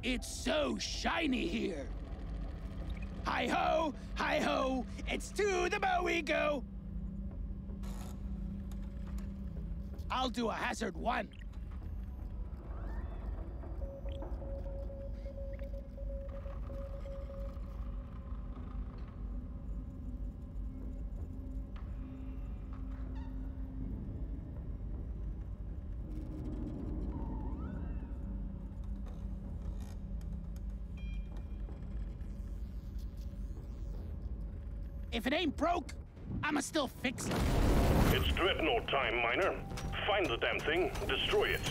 It's so shiny here. Hi-ho, it's to the bow we go. I'll do a hazard 1. If it ain't broke, I'ma still fix it. It's Dreadnought time, Miner. Find the damn thing, destroy it.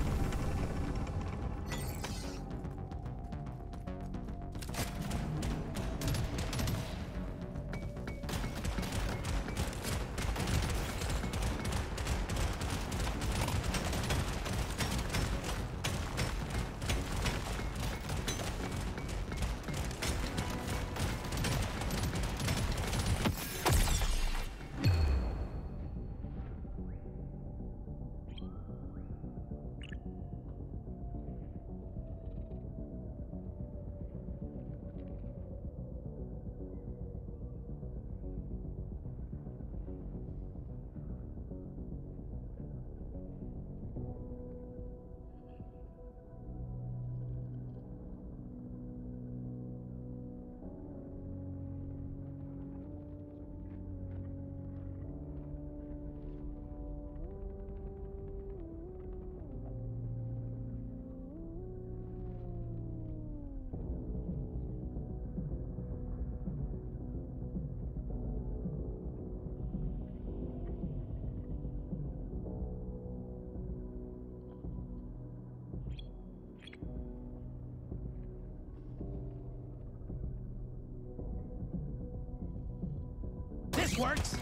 This works.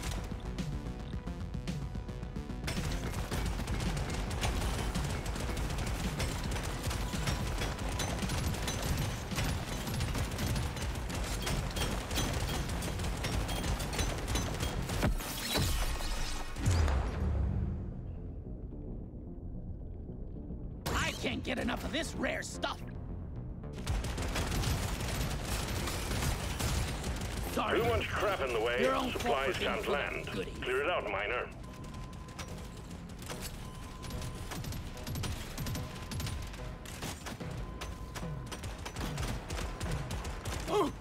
I can't get enough of this rare stuff. Sorry. Too much crap in the way. Your own Supplies fault for being can't full of land. goodies. Clear it out, Miner. Oh.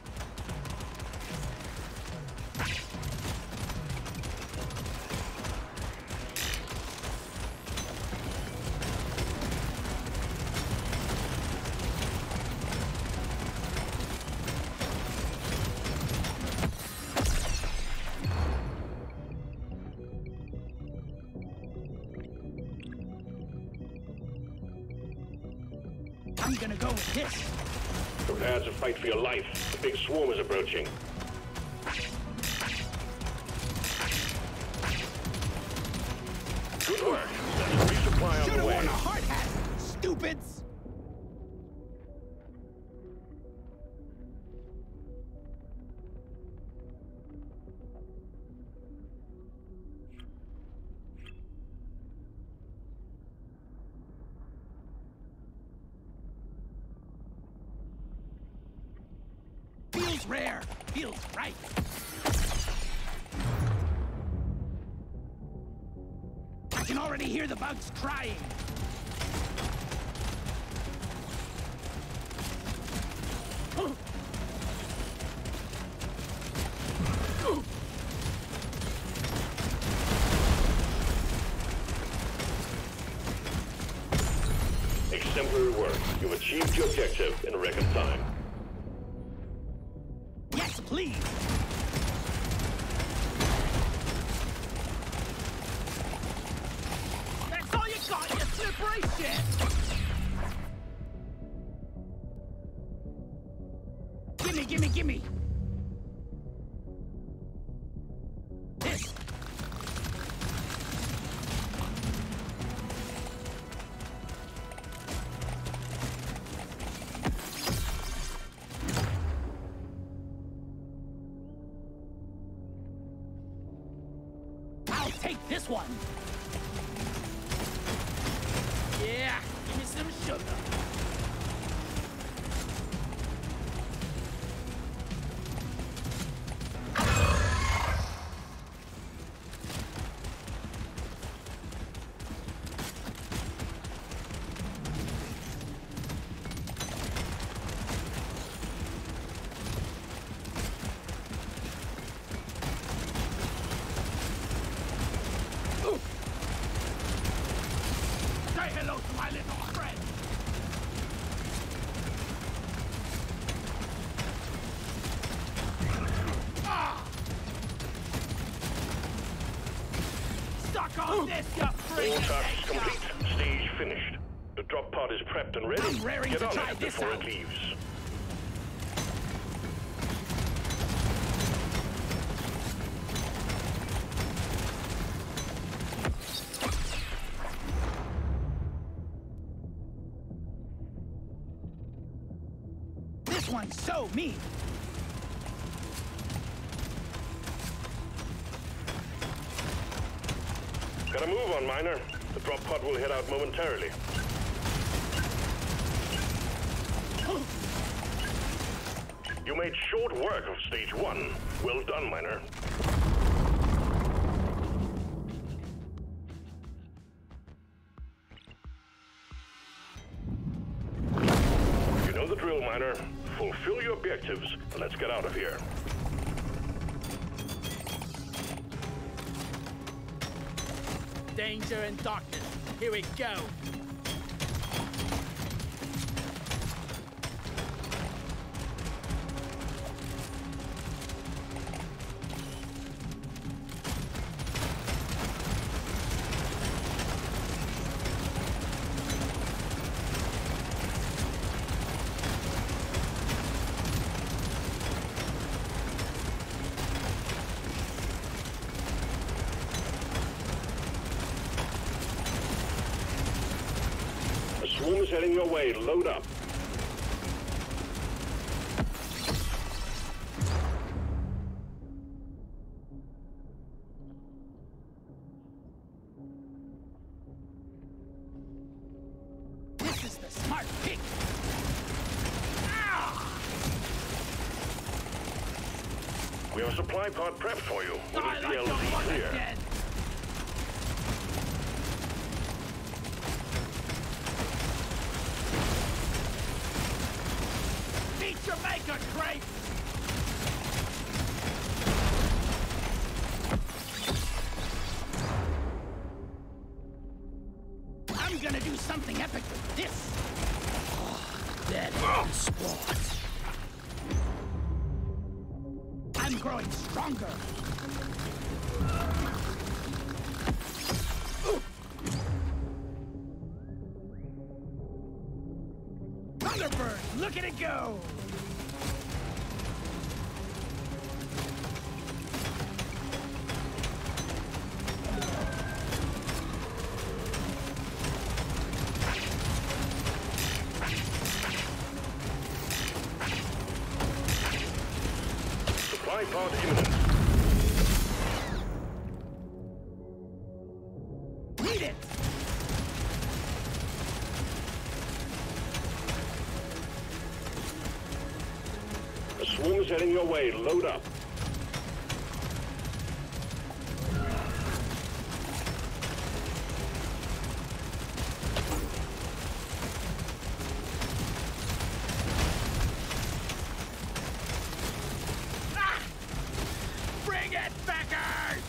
I'm gonna go with this. Prepare to fight for your life. The big swarm is approaching. Good work. There's a resupply on Should've the way. worn a hard hat, stupids! Feels rare, feels right. I can already hear the bugs crying. Exemplary work. You've achieved your objective in record time. Yes, please. That's all you got, you slippery shit. Gimme. This. I'll take this one. Yeah, give me some sugar. this, you All freaking tasks nature. complete. Stage finished. The drop pod is prepped and ready. I'm raring Get to on try it this before out. it leaves. This one's so mean. Gotta move on, Miner. The drop pod will head out momentarily. You made short work of stage 1. Well done, Miner. You know the drill, Miner. Fulfill your objectives, and let's get out of here. Danger and darkness. Here we go. Swarm is heading your way. Load up. This is the smart pick. Ah! We have a supply pod prepped for you. With I a like your PLC mother clear. dead. Meet your maker, Craig! I'm gonna do something epic with this. That onslaught. I'm growing stronger. Thunderbird, look at it go! Supply pod imminent. Need it! A swarm is heading your way. Load up. Ah! Bring it, Beckers!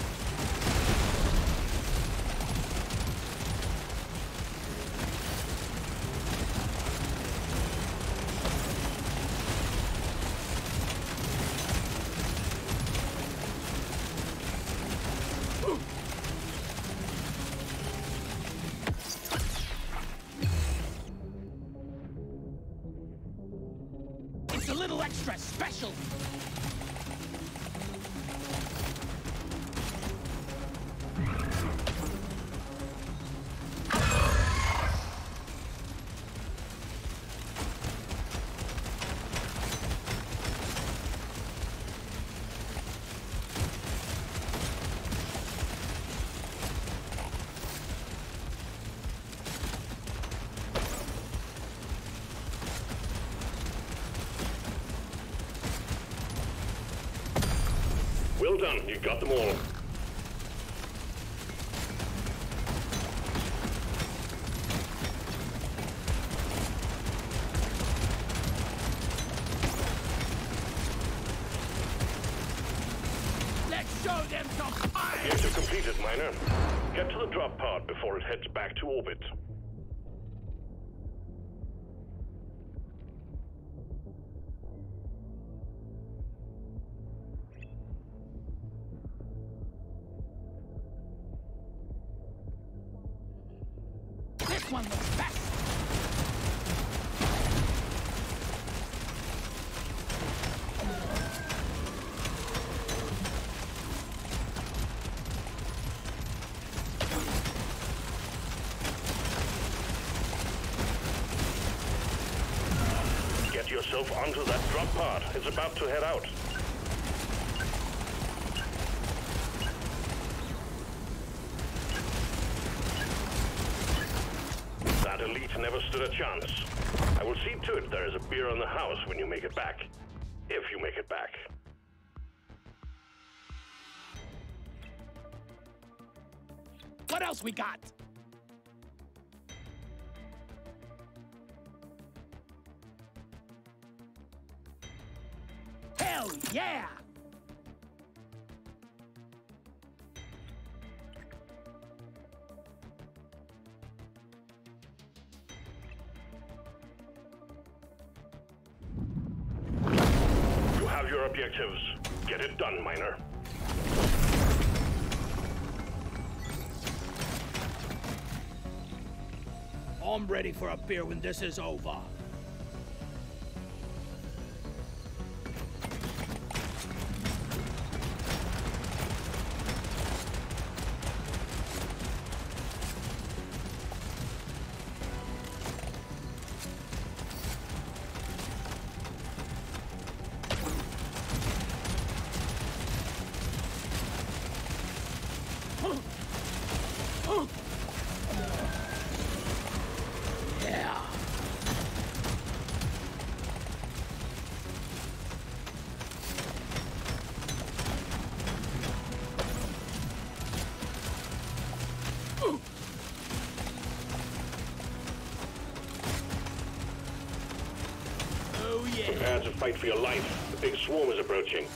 It's a little extra special. Well done. You got them all. Let's show them some fire! Yes, you completed, Miner. Get to the drop pod before it heads back to orbit. This one looks fast. Get yourself onto that drop pod. It's about to head out. That elite never stood a chance. I will see to it there is a beer on the house when you make it back. If you make it back. What else we got? Hell yeah! You have your objectives. Get it done, Miner. I'm ready for a beer when this is over. Yeah. Oh yeah. Prepare to fight for your life. The big swarm is approaching.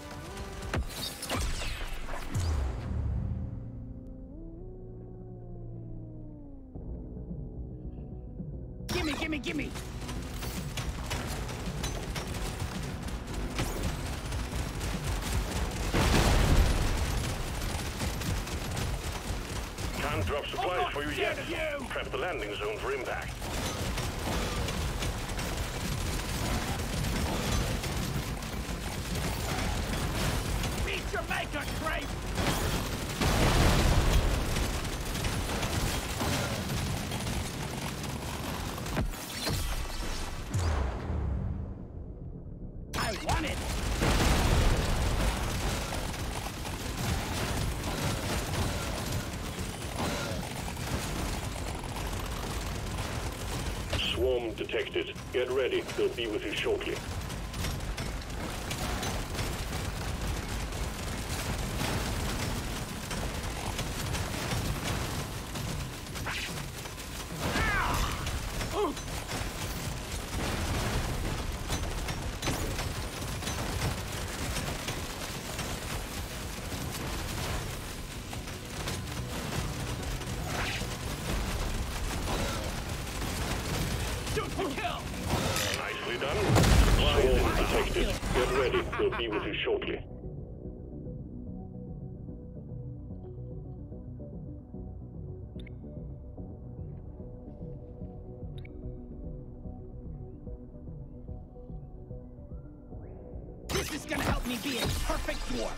Gimme! Can't drop supplies for you yet. scared of you. Prep the landing zone for impact. Meet your maker, Craig! I want it! Swarm detected. Get ready. They'll be with you shortly. Shoot to kill! Nicely done. Swarm detected. Get ready. They'll be with you shortly. This is gonna help me be a perfect dwarf!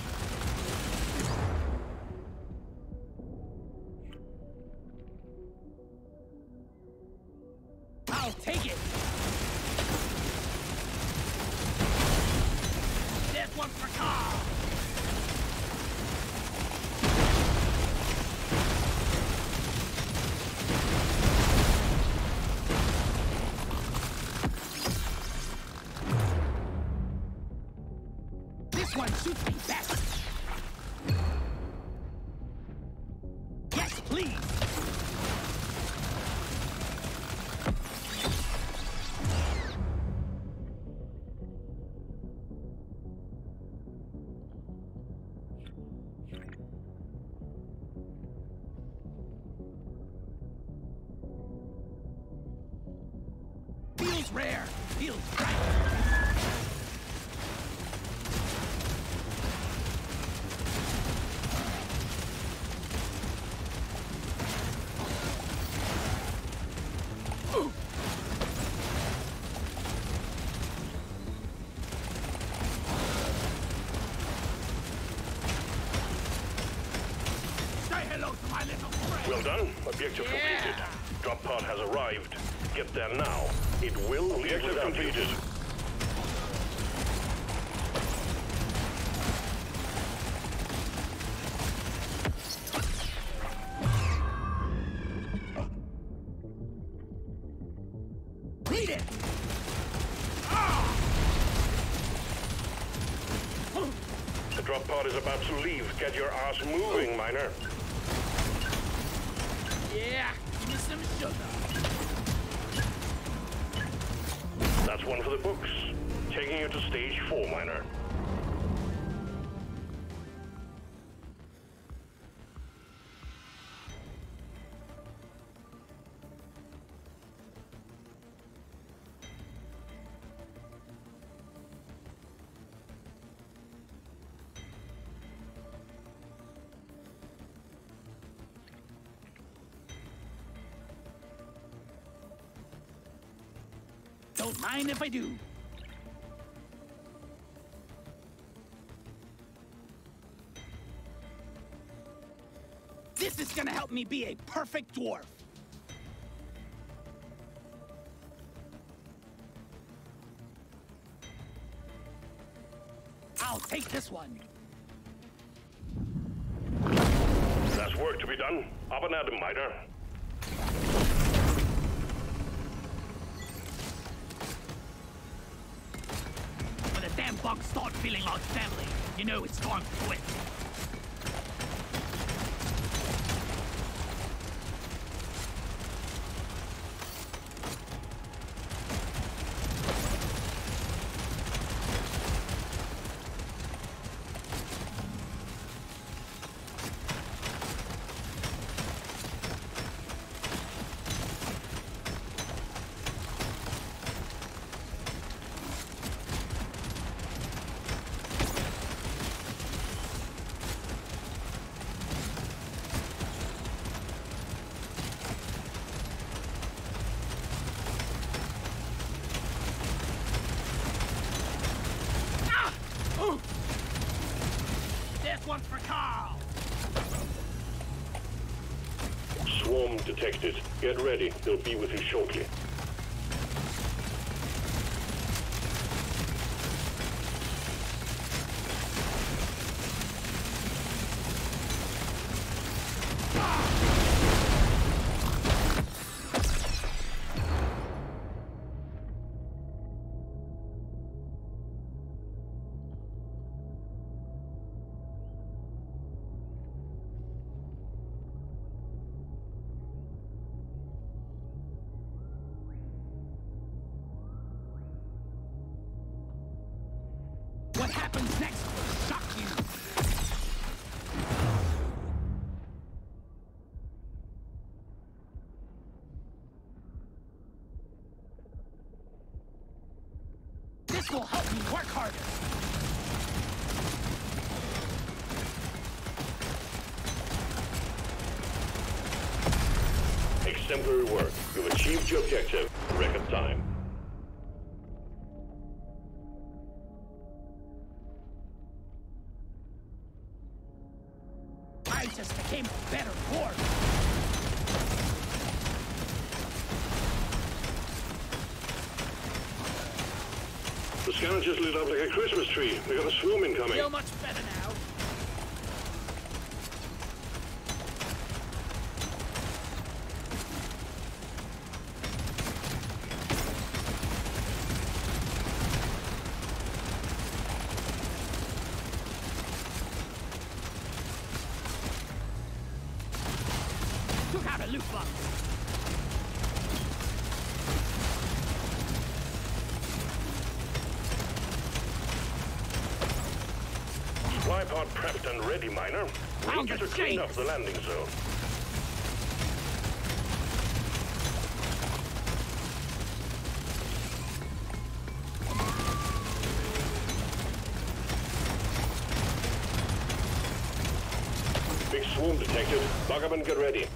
I'll take it! This one's for Carl! This one suits me best! Yes, please! Feels rare, feels right. Well done. Objective completed. Drop pod has arrived. Get there now. It will leave Objective completed. Read it! The drop pod is about to leave. Get your ass moving, miner. Yeah, give me some sugar. That's one for the books. Taking you to stage 4, miner. Don't mind if I do. This is gonna help me be a perfect dwarf. I'll take this one. There's work to be done. Up and at 'em, miner. Damn bugs start feeling like family. You know it's time to quit. This one's for Carl! Swarm detected. Get ready. They'll be with you shortly. What happens next will shock you. This will help me work harder. Exemplary work. You've achieved your objective in record time. I just became a better dwarf. The scanner just lit up like a Christmas tree. We got a swarm incoming. Feel much better now. Took out a loot box. Supply pod prepped and ready, miner. We need you to clean up the landing zone. Big swarm detected. Lock up and get ready.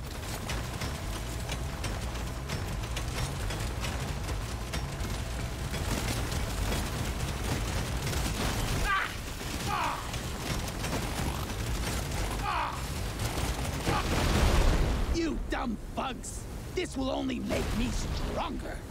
You This will only make me stronger.